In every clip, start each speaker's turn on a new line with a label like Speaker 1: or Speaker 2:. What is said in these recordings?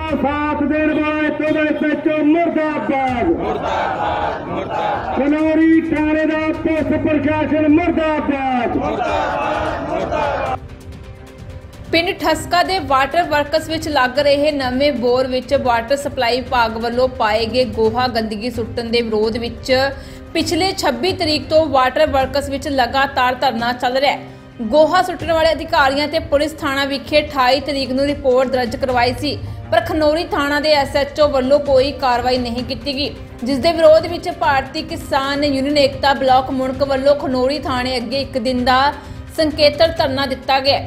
Speaker 1: साथ देने वाले तो मुर्दाबाद खनौरी थाने का पुलिस प्रशासन मुर्दाबाद।
Speaker 2: पिंड ठसका दे वाटर वर्कस विच लग रहे नवे बोर विच वाटर सप्लाई विभाग वल्लों पाए गए गोहा गंदगी सुੱਟਣ ਦੇ ਵਿਰੋਧ ਵਿੱਚ पिछले 26 तरीक तो वाटर वर्कस विच लगातार धरना चल रहा है। गोहा सुੱਟਣ वाले अधिकारियों ते पुलिस थाना विखे 28 तरीक नूं रिपोर्ट दर्ज करवाई सी, पर खनौरी थाना के SHO वल्लों कोई कार्रवाई नहीं की गई, जिस दे विरोध विच भारतीय किसान यूनियन एकता ब्लॉक मुणक वल्लों खनौरी थाने अगे एक दिन का संकेतक धरना दिता गया।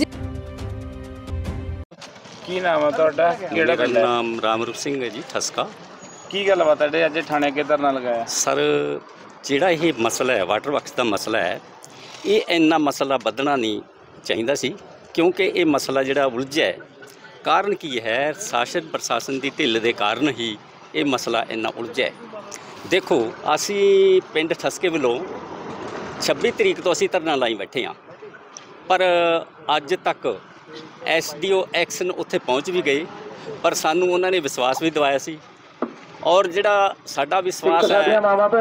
Speaker 3: की नाम है तुहाडा? किहड़ा पिंड है?
Speaker 4: नाम रामरूप सिंह है जी, ठसका।
Speaker 3: की गलबात है अज थाने अगे धरना लगाया?
Speaker 4: सर जिहड़ा ये मसला है वाटर वर्कस का मसला है, ये इन्ना मसला बदना नहीं चाहिए सी, क्योंकि ये मसला जिहड़ा उलझा है कारण की है शासन प्रशासन की ढिल के कारण ही ये मसला इन्ना उलझा है। देखो असी पिंड ठसके वालों 26 तरीक तो असी धरना लाई बैठे हाँ, पर अज तक SDO एक्शन उत्थे पहुँच भी गए, पर सानू उन्होंने विश्वास भी दवाया सी, और जिहड़ा साडा विश्वास है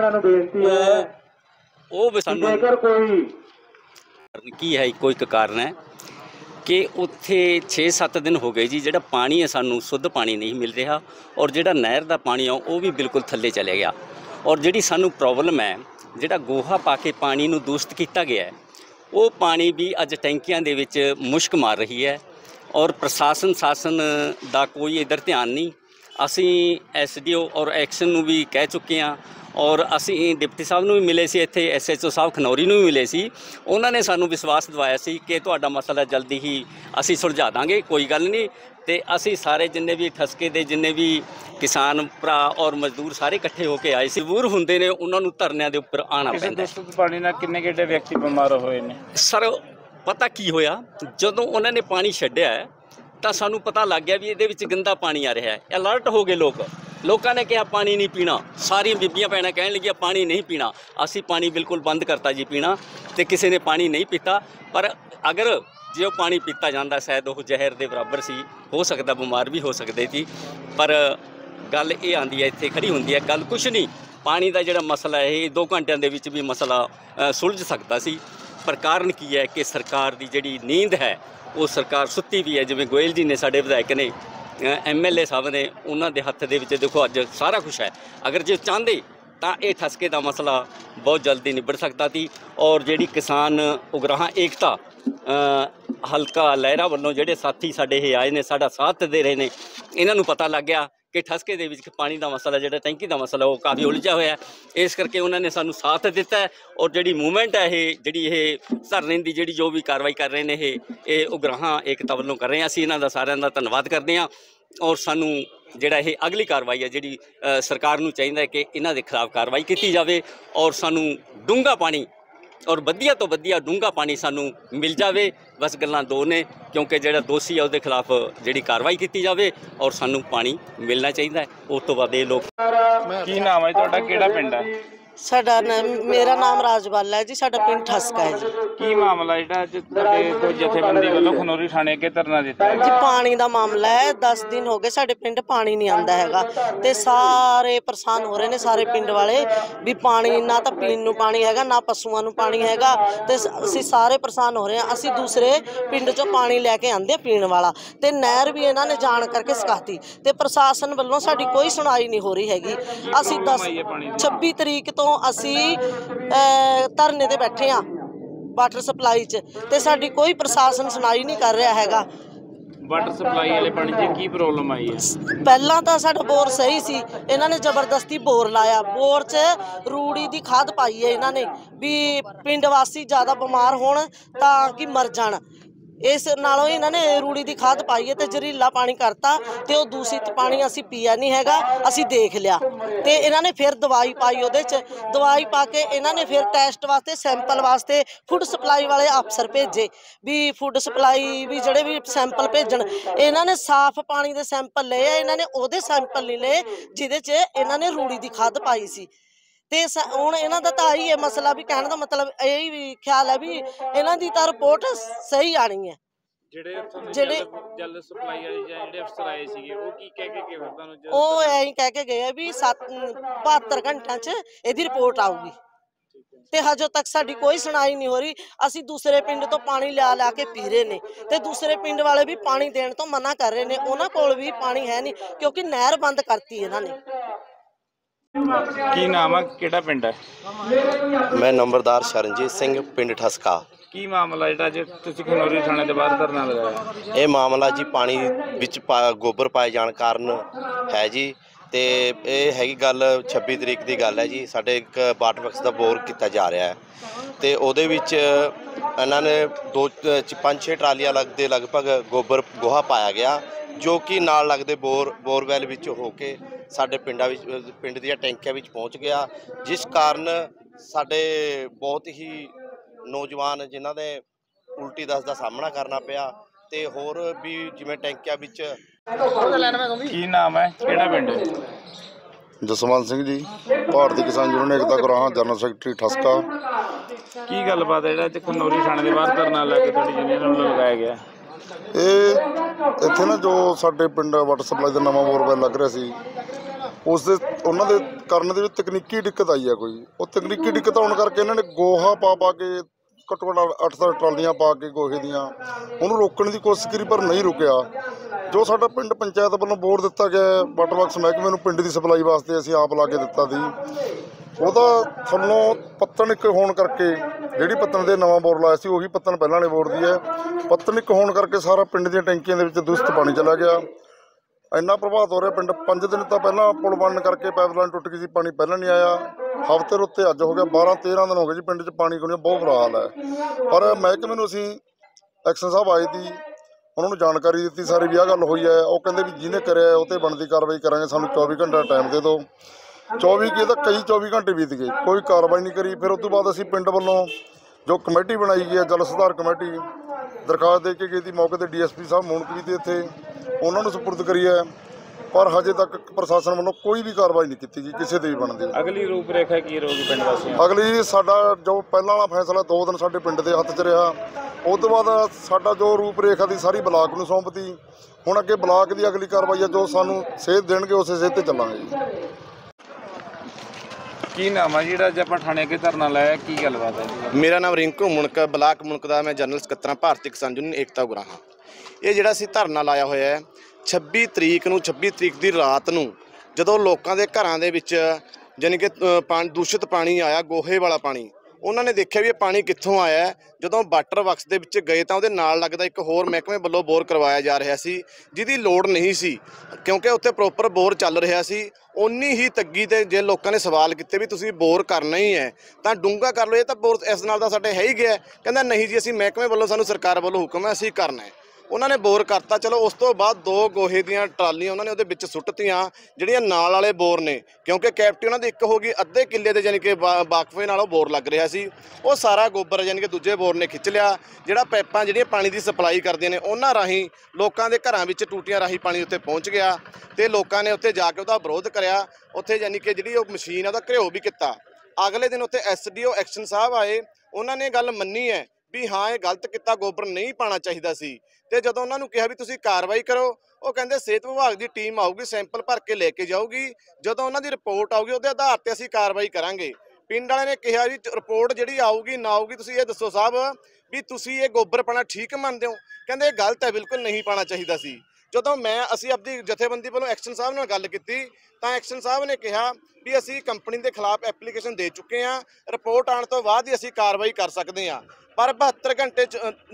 Speaker 4: वो भी सानू की है कोई एक कारण है कि उत्थे 6-7 दिन हो गए जी, जिहड़ा पानी है सानू शुद्ध पानी नहीं मिल रहा, और जिहड़ा नहर का पानी है वो भी बिल्कुल थल्ले चले गया, और जिहड़ी सानू प्रॉब्लम है जिहड़ा गोहा पा के पानी नू दूषित किया गया है वो पानी भी अज टैंकियां दे विच मुश्क मार रही है, और प्रशासन शासन का कोई इधर ध्यान नहीं। असी SDO और एक्शन नू भी कह चुके हैं, और असी डिप्टी साहब नू भी मिले सी, इत्थे SHO साहब खनौरी नू भी मिले सी, उन्होंने सानू विश्वास दिवाया सी कि तुहाडा मसला जल्दी ही असी सुलझा दांगे, कोई गल नहीं। तो असी सारे जिन्ने भी ठसके दे जिन्ने भी किसान भरा और मजदूर सारे इकट्ठे होके आए सी, मजबूर हुंदे ने उन्होंने धरनिਆਂ ਦੇ ਉੱਪਰ आना पैंदा।
Speaker 3: दूषित पानी ਨਾਲ किन्ने किहड़े व्यक्ति बीमार होए ने?
Speaker 4: सर पता की होया, जदों उन्होंने पानी छड्डिया है तो सानू पता लग गया भी ये गंदा पानी आ रहा है। अलर्ट हो गए लोगों ने कहा पानी नहीं पीना, सारी बीबियां भैणां कहन लगियां पानी नहीं पीना। असी पानी बिल्कुल बंद करता जी पीना, तो किसी ने पानी नहीं पीता, पर अगर जो पानी पीता जाता शायद वो जहर के बराबर सी, हो सकता बीमार भी हो सकते थी। पर गल ये आती है इत्थे खड़ी होंदी है, गल कुछ नहीं, पानी का जिहड़ा मसला है ये 2 घंटिਆਂ ਦੇ ਵਿੱਚ भी मसला सुलझ सकता सी, पर कारण की है कि सरकार की जिहड़ी नींद है वो सरकार सुत्ती भी है। जिवें गोयल जी ने साडे विधायक ने MLA साहब ने उन्होंने हत्थ दे विच देखो अज सारा कुछ है, अगर जो चाहते तो ये ठसके का मसला बहुत जल्दी निबड़ सकता थी। और जिहड़ी किसान उगराहां एकता हल्का लहरा वालों जिहड़े साथी साडे ये आए ने साडा साथ दे रहे ने, इन्हां नूं पता लग गया कि ठसके दे विच पानी का मसला जिहड़ा टैंकी का मसला वो काफ़ी उलझा होया है, इस करके उन्होंने सानू साथ दिता है। और जिहड़ी मूवमेंट है ये धरने की जिहड़ी जो भी कार्रवाई कर रहे हैं ये उगराहां एकता वालों कर रहे हैं, असीं इन्हां दा सारिआं दा धन्नवाद करते हैं। और सानू जिहड़ा ये अगली कार्रवाई है जिहड़ी सरकार नूं चाहीदा है कि इन्हां दे खिलाफ कार्रवाई की जाए, और सानू डूंगा पानी और वधिया तो वधिया डूंगा पानी सानू मिल जाए। बस गल्लां दो ने, क्योंकि जिहड़ा दोषी है उसके खिलाफ जिहड़ी कार्रवाई की जाए और सानू पानी मिलना चाहिए। उस तो बाद ये लोग
Speaker 3: की नाम है तुहाडा? किहड़ा पिंड है?
Speaker 5: साडा मेरा नाम राजबाला है जी, साडा पिंड ठसका है जी।
Speaker 3: की मामला जिहड़ा अज तुहाडे कोई जथेबंदी वालों खनौरी थाने अगे धरना दिता है?
Speaker 5: जी पानी का मामला है, 10 दिन हो गए साडे पिंड पानी नहीं आंदा हैगा, ते सारे परेशान हो रहे ने सारे पिंड वाले भी पानी ना तो पीण नूं पानी हैगा ना पशुआं नूं पानी हैगा, ते असीं सारे परेशान हो रहे हैं। असीं दूसरे पिंड चों पानी लैके आंदे पीण वाला, ते नहर भी इन्हां ने जान करके सिखाती, ते प्रशासन वालों साडी कोई सुनाई नहीं हो रही हैगी। असीं 26 तरीक तो असी धरने ते बैठे हाँ वाटर सप्लाई च, ते साडी कोई प्रशासन सुनाई नहीं कर रहा हैगा।
Speaker 3: वाटर सप्लाई वाले पानी च की प्रॉब्लम आई है?
Speaker 5: पहला तो साडा बोर सही सी, इन्हां ने जबरदस्ती बोर लाया, बोर च रूड़ी दी खाद पाई है इन्हां ने भी पिंड वासी ज़्यादा बीमार होण तां कि मर जाण, इस नालों इन्हां ने रूड़ी दी खाद पाई है, तो जहरीला पानी करता, तो वो दूषित पानी असी पिया नहीं हैगा, असी देख लिया। तो इन्हां ने फिर दवाई पाई उहदे च, दवाई पा के इन्हां ने फिर टैसट वास्ते सैंपल वास्ते फूड सप्लाई वाले अफसर भेजे भी फूड सप्लाई भी जिहड़े भी सैंपल भेजण। इन्हां ने साफ पानी दे सैंपल ले, इन्हां ने उहदे सैंपल नहीं ले जिहदे च इन्हां ने रूड़ी दी खाद पाई सी। ते हुण इन्हां दा तां ही है मसला भी, कहण दा मतलब यही भी ख्याल है भी इन्हां दी तां रिपोर्ट सही आनी है। ਜਿਹੜੇ
Speaker 3: ਜਲ ਸਪਲਾਈ ਵਾਲੇ ਜਾਂ ਜਿਹੜੇ ਅਫਸਰ ਆਏ ਸੀਗੇ ਉਹ ਕੀ ਕਹਿ ਕੇ ਗਏ ਫਿਰ ਤੁਹਾਨੂੰ
Speaker 5: ਉਹ ਐਂ ਹੀ ਕਹਿ ਕੇ ਗਏ ਆ ਵੀ 72 ਘੰਟਿਆਂ 'ਚ ਇਹਦੀ ਰਿਪੋਰਟ ਆਊਗੀ ਤੇ ਹਜੇ ਤੱਕ ਸਾਡੀ ਕੋਈ ਸੁਣਾਈ ਨਹੀਂ ਹੋ ਰਹੀ। ਅਸੀਂ ਦੂਸਰੇ ਪਿੰਡ ਤੋਂ ਪਾਣੀ ਲਿਆ ਕੇ ਪੀ ਰਹੇ ਨੇ ਤੇ ਦੂਸਰੇ ਪਿੰਡ ਵਾਲੇ ਵੀ ਪਾਣੀ ਦੇਣ ਤੋਂ ਮਨਾ ਕਰ ਰਹੇ ਨੇ। ਉਹਨਾਂ ਕੋਲ ਵੀ ਪਾਣੀ ਹੈ ਨਹੀਂ ਕਿਉਂਕਿ ਨਹਿਰ ਬੰਦ ਕਰਤੀ ਇਹਨਾਂ ਨੇ।
Speaker 3: ਕੀ ਨਾਮ ਹੈ, ਕਿਹੜਾ ਪਿੰਡ ਹੈ?
Speaker 6: ਮੈਂ ਨੰਬਰਦਾਰ ਸ਼ਰਨਜੀਤ ਸਿੰਘ, ਪਿੰਡ ਠਸਕਾ।
Speaker 3: ਕੀ ਮਾਮਲਾ ਜਿਹੜਾ ਅੱਜ ਤੁਸੀਂ ਖਨੌਰੀ ਥਾਣੇ ਦੇ ਬਾਹਰ ਧਰਨਾ ਲਗਾਇਆ?
Speaker 6: ਇਹ ਮਾਮਲਾ ਜੀ ਪਾਣੀ ਵਿੱਚ ਗੋਬਰ ਪਾਏ ਜਾਣ ਕਾਰਨ ਹੈ ਜੀ। ਤੇ ਇਹ ਹੈਗੀ ਗੱਲ 26 ਤਰੀਕ ਦੀ ਗੱਲ ਹੈ ਜੀ। ਸਾਡੇ ਇੱਕ ਵਾਟਰ ਵਰਕਸ ਦਾ ਬੋਰ ਕੀਤਾ ਜਾ ਰਿਹਾ ਹੈ ਤੇ ਉਹਦੇ ਵਿੱਚ ਇਹਨਾਂ ਨੇ 5-6 ਟਰਾਲੀਆਂ ਦੇ ਲਗਭਗ ਗੋਬਰ ਗੋਹਾ ਪਾਇਆ ਗਿਆ, ਜੋ ਕਿ ਨਾਲ ਲੱਗਦੇ ਬੋਰਵੈਲ ਵਿੱਚ ਹੋ ਕੇ ਸਾਡੇ ਪਿੰਡ ਦੀਆਂ ਟੈਂਕੀਆਂ ਵਿੱਚ ਪਹੁੰਚ ਗਿਆ, ਜਿਸ ਕਾਰਨ ਸਾਡੇ ਬਹੁਤ ਹੀ ਨੌਜਵਾਨ ਜਿਨ੍ਹਾਂ ਨੇ ਉਲਟੀ ਦਸਤ ਦਾ ਸਾਹਮਣਾ ਕਰਨਾ ਪਿਆ ਤੇ ਹੋਰ ਵੀ ਜਿਵੇਂ ਟੈਂਕੀਆਂ ਵਿੱਚ।
Speaker 3: ਕੀ ਨਾਮ ਹੈ, ਕਿਹੜਾ ਪਿੰਡ ਹੈ?
Speaker 7: ਜਸਵੰਤ ਸਿੰਘ ਜੀ, ਭਾਰਤੀ ਕਿਸਾਨ ਯੂਨੀਅਨ ਏਕਤਾ ਗੁਰਾਹਾਂ, ਜਨਰਲ ਸੈਕਟਰੀ ਠਸਕਾ।
Speaker 3: ਕੀ ਗੱਲਬਾਤ ਹੈ ਜਿਹੜਾ ਅੱਜ ਖਨੌਰੀ ਥਾਣੇ ਦੇ ਬਾਹਰ ਧਰਨਾ ਲੈ ਕੇ ਤੁਹਾਡੀ ਯੂਨੀਅਨ ਵੱਲੋਂ ਲਗਾਇਆ ਗਿਆ?
Speaker 7: ਇਹ ਇੱਥੇ ਨਾ ਜੋ ਸਾਡੇ ਪਿੰਡ ਵਾਟਰ ਸਪਲਾਈ ਦਾ ਨਵਾਂ ਬੋਰਵੈਲ ਲੱਗ ਰਿਹਾ ਸੀ, ਉਹਨਾਂ ਦੇ ਕਰਨ ਦੇ ਵਿੱਚ ਤਕਨੀਕੀ ਦਿੱਕਤ ਆਈ ਹੈ ਕੋਈ। ਉਹ ਤਕਨੀਕੀ ਦਿੱਕਤ ਆਉਣ ਕਰਕੇ ਇਹਨਾਂ ਨੇ ਗੋਹਾ ਪਾ ਕੇ ਘੱਟੋ ਘੱਟ 8-10 ਟਰਾਲੀਆਂ ਪਾ ਕੇ ਗੋਹੇ ਦੀਆਂ ਉਹਨੂੰ ਰੋਕਣ ਦੀ ਕੋਸ਼ਿਸ਼ ਕੀਤੀ, ਪਰ ਨਹੀਂ ਰੁਕਿਆ। ਜੋ ਸਾਡਾ ਪਿੰਡ ਪੰਚਾਇਤ ਵੱਲੋਂ ਬੋਰ ਦਿੱਤਾ ਗਿਆ ਵਾਟਰ ਵਰਕਸ ਮਹਿਕਮੇ ਨੂੰ ਪਿੰਡ ਦੀ ਸਪਲਾਈ ਵਾਸਤੇ, ਅਸੀਂ ਆਪ ਲਾ ਕੇ ਦਿੱਤਾ ਸੀ। ਉਹਦਾ ਥੱਲੋਂ ਪੱਤਣ ਇੱਕ ਹੋਣ ਕਰਕੇ, ਜਿਹੜੀ ਪੱਤਣ ਦੇ ਨਵਾਂ ਬੋਰ ਲਾਇਆ ਸੀ ਉਹੀ ਪੱਤਣ ਪਹਿਲਾਂ ਵਾਲੇ ਬੋਰ ਦੀ ਹੈ, ਪੱਤਣ ਇੱਕ ਹੋਣ ਕਰਕੇ ਸਾਰਾ ਪਿੰਡ ਦੀਆਂ ਟੈਂਕੀਆਂ ਦੇ ਵਿੱਚ ਦੂਸ਼ਿਤ ਪਾਣੀ ਚਲਾ ਗਿਆ। ਇੰਨਾ ਪ੍ਰਭਾਵਿਤ ਹੋ ਰਿਹਾ ਪਿੰਡ। 5 ਦਿਨ ਤਾਂ ਪਹਿਲਾਂ ਪੁਲ ਬਣਨ ਕਰਕੇ ਪਾਈਪਲਾਈਨ ਟੁੱਟ ਗਈ ਸੀ, ਪਾਣੀ ਪਹਿਲਾਂ ਨਹੀਂ ਆਇਆ। ਹਫ਼ਤੇ ਉੱਤੇ ਅੱਜ ਹੋ ਗਿਆ, 12-13 ਦਿਨ ਹੋ ਗਏ ਜੀ ਪਿੰਡ 'ਚ ਪਾਣੀ ਕੋਲ ਬਹੁਤ ਬੁਰਾ ਹਾਲ ਹੈ। ਪਰ ਮਹਿਕਮੇ ਨੂੰ ਅਸੀਂ ਐਕਸ਼ਨ ਸਾਹਿਬ ਆਏ ਸੀ, ਉਹਨਾਂ ਨੂੰ ਜਾਣਕਾਰੀ ਦਿੱਤੀ ਸਾਰੀ ਵੀ ਆਹ ਗੱਲ ਹੋਈ ਹੈ। ਉਹ ਕਹਿੰਦੇ ਵੀ ਜਿਹਨੇ ਕਰਿਆ ਉਹ 'ਤੇ ਬਣਦੀ ਕਾਰਵਾਈ ਕਰਾਂਗੇ, ਸਾਨੂੰ 24 ਘੰਟਾ ਟਾਈਮ ਦੇ ਦਿਓ। 24 ਘੰਟੇ ਬੀਤ ਗਏ, ਕੋਈ ਕਾਰਵਾਈ ਨਹੀਂ ਕਰੀ। ਫਿਰ ਉਸ ਤੋਂ ਬਾਅਦ ਅਸੀਂ ਪਿੰਡ ਵੱਲੋਂ ਜੋ ਕਮੇਟੀ ਬਣਾਈ ਗਈ ਹੈ, ਜਲ ਸੁਧਾਰ ਕਮੇਟੀ, ਦਰਖਾਸਤ ਦੇ ਕੇ ਗਈ ਸੀ ਮੌਕੇ 'ਤੇ DSP ਸਾਹਿਬ ਮੂਨਕਵੀ ਤੇ ਇੱਥੇ, ਉਹਨਾਂ ਨੂੰ ਸਪੁਰਦ ਕਰੀ ਹੈ। ਪਰ ਹਜੇ ਤੱਕ ਪ੍ਰਸ਼ਾਸਨ ਵੱਲੋਂ ਕੋਈ ਵੀ ਕਾਰਵਾਈ ਨਹੀਂ ਕੀਤੀ ਗਈ ਕਿਸੇ ਦੇ ਵੀ ਬਣਦੀ।
Speaker 3: ਅਗਲੀ ਰੂਪ ਰੇਖਾ ਕੀ ਰਹੂਗੀ ਪਿੰਡ ਵਾਸੀਆਂ?
Speaker 7: ਅਗਲੀ ਸਾਡਾ ਜੋ ਪਹਿਲਾਂ ਵਾਲਾ ਫੈਸਲਾ 2 ਦਿਨ ਸਾਡੇ ਪਿੰਡ ਦੇ ਹੱਥ 'ਚ ਰਿਹਾ, ਉਸ ਤੋਂ ਬਾਅਦ ਸਾਡਾ ਜੋ ਰੂਪ ਰੇਖਾ ਦੀ ਸਾਰੀ ਬਲਾਕ ਨੂੰ ਸੌਂਪਤੀ। ਹੁਣ ਅੱਗੇ ਬਲਾਕ ਦੀ ਅਗਲੀ ਕਾਰਵਾਈ ਹੈ, ਜੋ ਸਾਨੂੰ ਸੇਧ ਦੇਣਗੇ ਉਸੇ ਸੇਧ 'ਤੇ ਚੱਲਾਂਗੇ ਜੀ।
Speaker 3: ਕੀ ਨਾਮ ਹੈ ਜਿਹੜਾ ਅੱਜ ਆਪਾਂ ਥਾਣੇ ਅੱਗੇ ਧਰਨਾ ਲਾਇਆ, ਕੀ ਗੱਲਬਾਤ ਹੈ?
Speaker 6: ਮੇਰਾ ਨਾਮ ਰਿੰਕੂ ਮੁਣਕ, ਬਲਾਕ ਮੁਣਕ ਦਾ ਮੈਂ ਜਨਰਲ ਸਕੱਤਰ ਭਾਰਤੀ ਕਿਸਾਨ ਯੂਨੀਅਨ ਏਕਤਾ ਗੁਰਾਹਾਂ। ਇਹ ਜਿਹੜਾ ਅਸੀਂ ਧਰਨਾ ਲਾਇਆ ਹੋਇਆ ਹੈ 26 ਤਰੀਕ ਦੀ ਰਾਤ ਨੂੰ, ਜਦੋਂ ਲੋਕਾਂ ਦੇ ਘਰਾਂ ਦੇ ਵਿੱਚ ਯਾਨੀ ਕਿ ਦੂਸ਼ਿਤ ਪਾਣੀ ਆਇਆ, ਗੋਹੇ ਵਾਲਾ ਪਾਣੀ, ਉਹਨਾਂ ਨੇ ਦੇਖਿਆ ਵੀ ਇਹ ਪਾਣੀ ਕਿੱਥੋਂ ਆਇਆ। ਜਦੋਂ ਵਾਟਰ ਵਰਕਸ ਦੇ ਵਿੱਚ ਗਏ ਤਾਂ ਉਹਦੇ ਨਾਲ ਲੱਗਦਾ ਇੱਕ ਹੋਰ ਮਹਿਕਮੇ ਵੱਲੋਂ ਬੋਰ ਕਰਵਾਇਆ ਜਾ ਰਿਹਾ ਸੀ, ਜਿਹਦੀ ਲੋੜ ਨਹੀਂ ਸੀ ਕਿਉਂਕਿ ਉੱਥੇ ਪ੍ਰੋਪਰ ਬੋਰ ਚੱਲ ਰਿਹਾ ਸੀ। ਉਨੀ ਹੀ ਤੱਗੀ ਤੇ ਜੇ ਲੋਕਾਂ ਨੇ ਸਵਾਲ ਕੀਤੇ ਵੀ ਤੁਸੀਂ ਬੋਰ ਕਰਨਾ ਹੀ ਹੈ ਤਾਂ ਡੂੰਘਾ ਕਰ ਲਓ, ਇਹ ਤਾਂ ਬੋਰ ਇਸ ਨਾਲ ਦਾ ਸਾਡੇ ਹੈ ਹੀ ਗਿਆ। ਕਹਿੰਦਾ ਨਹੀਂ ਜੀ, ਅਸੀਂ ਮਹਿਕਮੇ ਵੱਲੋਂ, ਸਾਨੂੰ ਸਰਕਾਰ ਵੱਲੋਂ ਹੁਕਮ ਹੈ, ਅਸੀਂ ਕਰਨਾ ਹੈ। ਉਹਨਾਂ ਨੇ ਬੋਰ ਕਰਤਾ। ਚਲੋ ਉਸ ਤੋਂ ਬਾਅਦ 2 ਗੋਹੇ ਦੀਆਂ ਟਰਾਲੀਆਂ ਉਹਨਾਂ ਨੇ ਉਹਦੇ ਵਿੱਚ ਸੁੱਟਤੀਆਂ, ਜਿਹੜੀਆਂ ਨਾਲ ਵਾਲੇ ਬੋਰ ਨੇ, ਕਿਉਂਕਿ ਕੈਪਟੀ ਉਹਨਾਂ ਦੀ ਇੱਕ ਹੋ ਗਈ, ਅੱਧੇ ਕਿੱਲੇ ਦੇ ਯਾਨੀ ਕਿ ਵਾਕਫੇ ਨਾਲ ਉਹ ਬੋਰ ਲੱਗ ਰਿਹਾ ਸੀ। ਉਹ ਸਾਰਾ ਗੋਬਰ ਯਾਨੀ ਕਿ ਦੂਜੇ ਬੋਰ ਨੇ ਖਿੱਚ ਲਿਆ। ਜਿਹੜਾ ਪਾਈਪਾਂ ਜਿਹੜੀਆਂ ਪਾਣੀ ਦੀ ਸਪਲਾਈ ਕਰਦੀਆਂ ਨੇ, ਉਹਨਾਂ ਰਾਹੀਂ ਲੋਕਾਂ ਦੇ ਘਰਾਂ ਵਿੱਚ ਟੂਟੀਆਂ ਰਾਹੀਂ ਪਾਣੀ ਉੱਤੇ ਪਹੁੰਚ ਗਿਆ ਤੇ ਲੋਕਾਂ ਨੇ ਉੱਥੇ ਜਾ ਕੇ ਉਹਦਾ ਵਿਰੋਧ ਕਰਿਆ। ਉੱਥੇ ਯਾਨੀ ਕਿ ਜਿਹੜੀ ਉਹ ਮਸ਼ੀਨ ਆ ਉਹਦਾ ਘਿਓ ਵੀ ਕੀਤਾ। ਅਗਲੇ ਦਿਨ ਉੱਥੇ SDO ਐਕਸ਼ਨ ਸਾਹਿਬ ਆਏ, ਉਹਨਾਂ ਨੇ ਗੱਲ ਮੰਨੀ ਹੈ ਵੀ ਹਾਂ ਇਹ ਗਲਤ ਕੀਤਾ, ਗੋਬਰ ਨਹੀਂ ਪਾਉਣਾ ਚਾਹੀਦਾ ਸੀ। ਤੇ ਜਦੋਂ ਉਹਨਾਂ ਨੂੰ ਕਿਹਾ ਵੀ ਤੁਸੀਂ ਕਾਰਵਾਈ ਕਰੋ, ਉਹ ਕਹਿੰਦੇ ਸਿਹਤ ਵਿਭਾਗ ਦੀ ਟੀਮ ਆਊਗੀ, ਸੈਂਪਲ ਭਰ ਕੇ ਲੈ ਕੇ ਜਾਊਗੀ, ਜਦੋਂ ਉਹਨਾਂ ਦੀ ਰਿਪੋਰਟ ਆਊਗੀ ਉਹਦੇ ਆਧਾਰ ਤੇ ਅਸੀਂ ਕਾਰਵਾਈ ਕਰਾਂਗੇ। ਪਿੰਡ ਵਾਲਿਆਂ ਨੇ ਕਿਹਾ ਜੀ ਰਿਪੋਰਟ ਜਿਹੜੀ ਆਊਗੀ ਨਾ ਆਊਗੀ, ਤੁਸੀਂ ਇਹ ਦੱਸੋ ਸਾਹਿਬ ਵੀ ਤੁਸੀਂ ਇਹ ਗੋਬਰ ਪਾਣਾ ਠੀਕ ਮੰਨਦੇ ਹੋ? ਕਹਿੰਦੇ ਇਹ ਗਲਤ ਹੈ, ਬਿਲਕੁਲ ਨਹੀਂ ਪਾਣਾ ਚਾਹੀਦਾ ਸੀ। ਜਦੋਂ ਅਸੀਂ ਆਪਣੀ ਜਥੇਬੰਦੀ ਵੱਲੋਂ ਐਕਸ਼ਨ ਸਾਹਿਬ ਨਾਲ ਗੱਲ ਕੀਤੀ ਤਾਂ ਐਕਸ਼ਨ ਸਾਹਿਬ ਨੇ ਕਿਹਾ ਵੀ ਅਸੀਂ ਕੰਪਨੀ ਦੇ ਖਿਲਾਫ ਐਪਲੀਕੇਸ਼ਨ ਦੇ ਚੁੱਕੇ ਹਾਂ, ਰਿਪੋਰਟ ਆਉਣ ਤੋਂ ਬਾਅਦ ਹੀ ਅਸੀਂ ਕਾਰਵਾਈ ਕਰ ਸਕਦੇ ਹਾਂ। ਪਰ 72 ਘੰਟੇ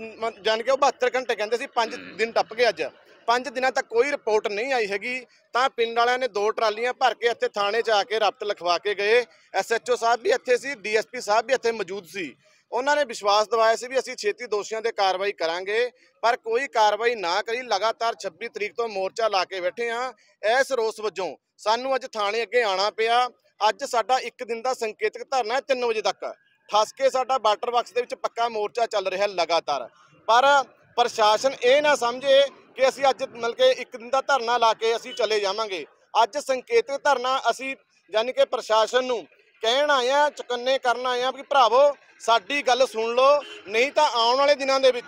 Speaker 6: ਜਾਣ ਕੇ ਉਹ 72 ਘੰਟੇ ਕਹਿੰਦੇ ਸੀ, 5 ਦਿਨ ਟੱਪ ਗਏ। ਅੱਜ 5 ਦਿਨਾਂ ਤੱਕ ਕੋਈ ਰਿਪੋਰਟ ਨਹੀਂ ਆਈ ਹੈਗੀ। ਤਾਂ ਪਿੰਡ ਵਾਲਿਆਂ ਨੇ 2 ਟਰਾਲੀਆਂ ਭਰ ਕੇ ਇੱਥੇ ਥਾਣੇ 'ਚ ਆ ਕੇ ਰਪਟ ਲਿਖਵਾ ਕੇ ਗਏ। SHO ਸਾਹਿਬ ਵੀ ਇੱਥੇ ਸੀ, DSP ਸਾਹਿਬ ਵੀ ਇੱਥੇ ਮੌਜੂਦ ਸੀ। ਉਹਨਾਂ ਨੇ ਵਿਸ਼ਵਾਸ ਦਿਵਾਇਆ ਸੀ ਵੀ ਅਸੀਂ ਛੇਤੀ ਦੋਸ਼ੀਆਂ ਤੇ ਕਾਰਵਾਈ ਕਰਾਂਗੇ, ਪਰ ਕੋਈ ਕਾਰਵਾਈ ਨਾ ਕਰੀ। ਲਗਾਤਾਰ 26 ਤਰੀਕ ਤੋਂ ਮੋਰਚਾ ਲਾ ਕੇ ਬੈਠੇ ਹਾਂ। ਇਸ ਰੋਸ ਵਜੋਂ ਸਾਨੂੰ ਅੱਜ ਥਾਣੇ ਅੱਗੇ ਆਉਣਾ ਪਿਆ। ਅੱਜ ਸਾਡਾ 1 ਦਿਨ ਦਾ ਸੰਕੇਤਕ ਧਰਨਾ ਹੈ 3 ਵਜੇ ਤੱਕ। ਠੱਸ ਕੇ ਸਾਡਾ ਵਾਟਰ ਵਰਕਸ ਦੇ ਵਿੱਚ ਪੱਕਾ ਮੋਰਚਾ ਚੱਲ ਰਿਹਾ ਲਗਾਤਾਰ। ਪਰ ਪ੍ਰਸ਼ਾਸਨ ਇਹ ਨਾ ਸਮਝੇ ਕਿ ਅਸੀਂ ਅੱਜ ਮਤਲਬ ਕਿ 1 ਦਿਨ ਦਾ ਧਰਨਾ ਲਾ ਕੇ ਅਸੀਂ ਚਲੇ ਜਾਵਾਂਗੇ। ਅੱਜ ਸੰਕੇਤਕ ਧਰਨਾ ਅਸੀਂ ਯਾਨੀ ਕਿ ਪ੍ਰਸ਼ਾਸਨ ਨੂੰ ਕਹਿਣ ਆਏ ਹਾਂ, ਚੁਕੰਨੇ ਕਰਨ ਆਏ ਹਾਂ ਕਿ ਭਰਾਵੋ ਸਾਡੀ ਗੱਲ ਸੁਣ ਲਓ, ਨਹੀਂ ਤਾਂ ਆਉਣ ਵਾਲੇ ਦਿਨਾਂ ਦੇ ਵਿੱਚ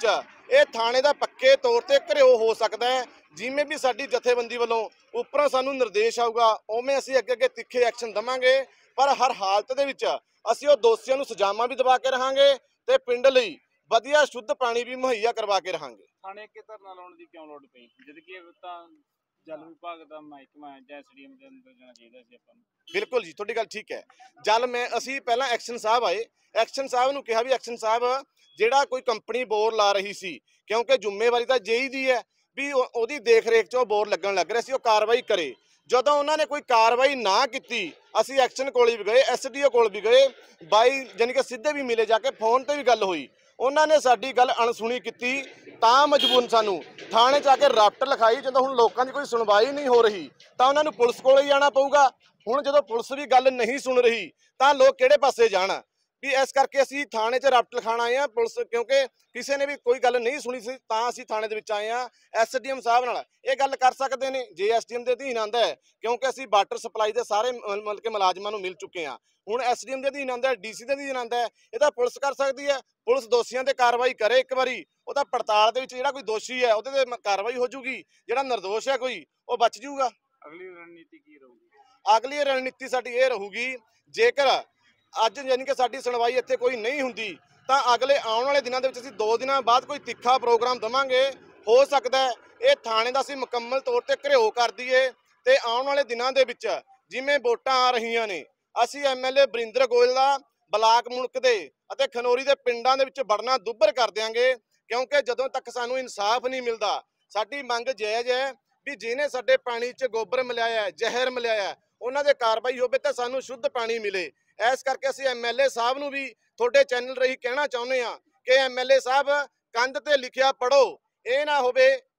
Speaker 6: ਇਹ ਥਾਣੇ ਦਾ ਪੱਕੇ ਤੌਰ ਤੇ ਘਿਰਾਓ ਹੋ ਸਕਦਾ ਹੈ। ਜਿਵੇਂ ਵੀ ਸਾਡੀ ਜਥੇਬੰਦੀ ਵੱਲੋਂ ਉੱਪਰੋਂ ਸਾਨੂੰ ਨਿਰਦੇਸ਼ ਆਊਗਾ ਉਵੇਂ ਅਸੀਂ ਅੱਗੇ ਤਿੱਖੇ ਐਕਸ਼ਨ ਦਵਾਂਗੇ, ਪਰ ਹਰ ਹਾਲਤ ਦੇ ਵਿੱਚ ਅਸੀਂ ਉਹ ਦੋਸ਼ੀਆਂ ਨੂੰ ਸਜ਼ਾਵਾਂ ਵੀ ਦਵਾ ਕੇ ਰਹਾਂਗੇ ਤੇ ਪਿੰਡ ਲਈ ਵਧੀਆ ਸ਼ੁੱਧ ਪਾਣੀ ਵੀ ਮੁਹੱਈਆ ਕਰਵਾ ਕੇ ਰਹਾਂਗੇ।
Speaker 3: ਥਾਣੇ ਅੱਗੇ ਧਰਨਾ ਲਾਉਣ ਦੀ ਕਿਉਂ ਲੋੜ ਪਈ, ਜਦ ਕਿ ਇਹ ਤਾਂ ਜਲ ਵਿਭਾਗ ਦਾ ਮਹਿਕਮਾ ਹੈ ਜਾਂ ਐਸਡੀਐਮ ਦੇ ਅੰਦਰ ਜਾਣਾ ਚਾਹੀਦਾ ਸੀ ਆਪਾਂ ਨੂੰ?
Speaker 6: ਬਿਲਕੁਲ ਜੀ, ਤੁਹਾਡੀ ਗੱਲ ਠੀਕ ਹੈ। ਅਸੀਂ ਪਹਿਲਾਂ ਐਕਸ਼ਨ ਸਾਹਿਬ ਆਏ, ਐਕਸ਼ਨ ਸਾਹਿਬ ਨੂੰ ਕਿਹਾ ਵੀ ਐਕਸ਼ਨ ਸਾਹਿਬ ਜਿਹੜਾ ਕੋਈ ਕੰਪਨੀ ਬੋਰ ਲਾ ਰਹੀ ਸੀ, ਕਿਉਂਕਿ ਜ਼ਿੰਮੇਵਾਰੀ ਤਾਂ ਜੇਈ ਦੀ ਹੈ ਵੀ ਉਹਦੀ ਦੇਖ ਰੇਖ 'ਚ ਉਹ ਬੋਰ ਲੱਗਣ ਲੱਗ ਰਿਹਾ ਸੀ, ਉਹ ਕਾਰਵਾਈ ਕਰੇ। ਜਦੋਂ ਉਹਨਾਂ ਨੇ ਕੋਈ ਕਾਰਵਾਈ ਨਾ ਕੀਤੀ ਅਸੀਂ ਐਕਸ਼ਨ ਕੋਲ ਵੀ ਗਏ, ਐਸਡੀਓ ਕੋਲ ਵੀ ਗਏ, ਬਾਈ ਜਾਨੀ ਕਿ ਸਿੱਧੇ ਵੀ ਮਿਲੇ, ਜਾ ਕੇ ਫੋਨ ਤੇ ਵੀ ਗੱਲ ਹੋਈ। ਉਹਨਾਂ ਨੇ ਸਾਡੀ ਗੱਲ ਅਣਸੁਣੀ ਕੀਤੀ ਤਾਂ ਮਜਬੂਰਨ ਸਾਨੂੰ ਥਾਣੇ 'ਚ ਆ ਕੇ ਰਾਪਟ ਲਿਖਾਈ। ਜਦੋਂ ਹੁਣ ਲੋਕਾਂ ਦੀ ਕੋਈ ਸੁਣਵਾਈ ਨਹੀਂ ਹੋ ਰਹੀ ਤਾਂ ਉਹਨਾਂ ਨੂੰ ਪੁਲਿਸ ਕੋਲ ਹੀ ਜਾਣਾ ਪਊਗਾ। ਹੁਣ ਜਦੋਂ ਪੁਲਿਸ ਵੀ ਗੱਲ ਨਹੀਂ ਸੁਣ ਰਹੀ ਤਾਂ ਲੋਕ ਕਿਹੜੇ ਪਾਸੇ ਜਾਣ? ਵੀ ਇਸ ਕਰਕੇ ਅਸੀਂ ਥਾਣੇ 'ਚ ਰਾਪਟ ਲਿਖਾਣ ਆਏ ਹਾਂ ਪੁਲਿਸ, ਕਿਉਂਕਿ ਕਿਸੇ ਨੇ ਵੀ ਕੋਈ ਗੱਲ ਨਹੀਂ ਸੁਣੀ ਸੀ ਤਾਂ ਅਸੀਂ ਥਾਣੇ ਦੇ ਵਿੱਚ ਆਏ ਹਾਂ। ਐਸਡੀਐਮ ਸਾਹਿਬ ਨਾਲ ਇਹ ਗੱਲ ਕਰ ਸਕਦੇ ਨੇ ਜੇ ਐਸਡੀਐਮ ਦੇ ਅਧੀਨ ਆਉਂਦਾ ਹੈ, ਕਿਉਂਕਿ ਅਸੀਂ ਵਾਟਰ ਸਪਲਾਈ ਦੇ ਸਾਰੇ ਮਤਲਬ ਕਿ ਮੁਲਾਜ਼ਮਾਂ ਨੂੰ ਮਿਲ ਚੁੱਕੇ ਹਾਂ। ਹੁਣ ਐਸਡੀਐਮ ਦੇ ਅਧੀਨ ਆਉਂਦਾ ਹੈ, ਡੀਸੀ ਦੇ ਅਧੀਨ ਆਉਂਦਾ ਹੈ, ਇਹ ਤਾਂ ਪੁਲਿਸ ਕਰ ਸਕਦੀ ਹੈ। ਪੁਲਿਸ ਦੋਸ਼ੀਆਂ ਤੇ ਕਾਰਵਾਈ ਕਰੇ ਇੱਕ ਵਾਰੀ, ਉਹਦਾ ਪੜਤਾਲ ਦੇ ਵਿੱਚ ਜਿਹੜਾ ਕੋਈ ਦੋਸ਼ੀ ਹੈ ਉਹਦੇ ਤੇ ਕਾਰਵਾਈ ਹੋ ਜੂਗੀ, ਜਿਹੜਾ ਨਿਰਦੋਸ਼ ਹੈ ਕੋਈ ਉਹ ਬਚ ਜੂਗਾ।
Speaker 3: ਅਗਲੀ ਰਣਨੀਤੀ ਕੀ ਰਹੂਗੀ?
Speaker 6: ਅਗਲੀ ਰਣਨੀਤੀ ਸਾਡੀ ਇਹ ਰਹੂਗੀ, ਜੇਕਰ ਅੱਜ ਯਾਨੀ ਕਿ ਸਾਡੀ ਸੁਣਵਾਈ ਇੱਥੇ ਕੋਈ ਨਹੀਂ ਹੁੰਦੀ ਤਾਂ ਅਗਲੇ ਆਉਣ ਵਾਲੇ ਦਿਨਾਂ ਦੇ ਵਿੱਚ ਅਸੀਂ 2 ਦਿਨਾਂ ਬਾਅਦ ਕੋਈ ਤਿੱਖਾ ਪ੍ਰੋਗਰਾਮ ਦੇਵਾਂਗੇ। ਹੋ ਸਕਦਾ ਹੈ ਇਹ ਥਾਣੇ ਦਾ ਅਸੀਂ ਮੁਕੰਮਲ ਤੌਰ ਤੇ ਘਿਰਾਓ ਕਰ ਦਈਏ ਤੇ ਆਉਣ ਵਾਲੇ ਦਿਨਾਂ ਦੇ ਵਿੱਚ ਜਿਵੇਂ ਵੋਟਾਂ ਆ ਰਹੀਆਂ ਨੇ ਅਸੀਂ ਐਮਐਲਏ ਬਰਿੰਦਰ ਗੋਇਲ ਦਾ ਬਲਾਕ ਮੁਲਕ ਦੇ ਅਤੇ ਖਨੌਰੀ ਦੇ ਪਿੰਡਾਂ ਦੇ ਵਿੱਚ ਵੜਨਾ ਦੁੱਭਰ ਕਰ ਦਿਆਂਗੇ, ਕਿਉਂਕਿ ਜਦੋਂ ਤੱਕ ਸਾਨੂੰ ਇਨਸਾਫ ਨਹੀਂ ਮਿਲਦਾ ਸਾਡੀ ਮੰਗ ਜਾਇਜ਼ ਹੈ ਵੀ ਜਿਹਨੇ ਸਾਡੇ ਪਾਣੀ 'ਚ ਗੋਬਰ ਮਿਲਾਇਆ, ਜ਼ਹਿਰ ਮਿਲਾਇਆ, ਉਹਨਾਂ ਦੇ ਕਾਰਵਾਈ ਹੋਵੇ ਤਾਂ ਸਾਨੂੰ ਸ਼ੁੱਧ ਪਾਣੀ ਮਿਲੇ। ਇਸ ਕਰਕੇ ਅਸੀਂ ਐਮਐਲਏ ਸਾਹਿਬ ਨੂੰ ਵੀ ਤੁਹਾਡੇ ਚੈਨਲ ਰਾਹੀਂ ਕਹਿਣਾ ਚਾਹੁੰਦੇ ਹਾਂ ਕਿ ਐਮਐਲਏ ਸਾਹਿਬ ਕੰਧ ਤੇ ਲਿਖਿਆ ਪੜੋ, ਇਹ ਨਾ ਹੋਵੇ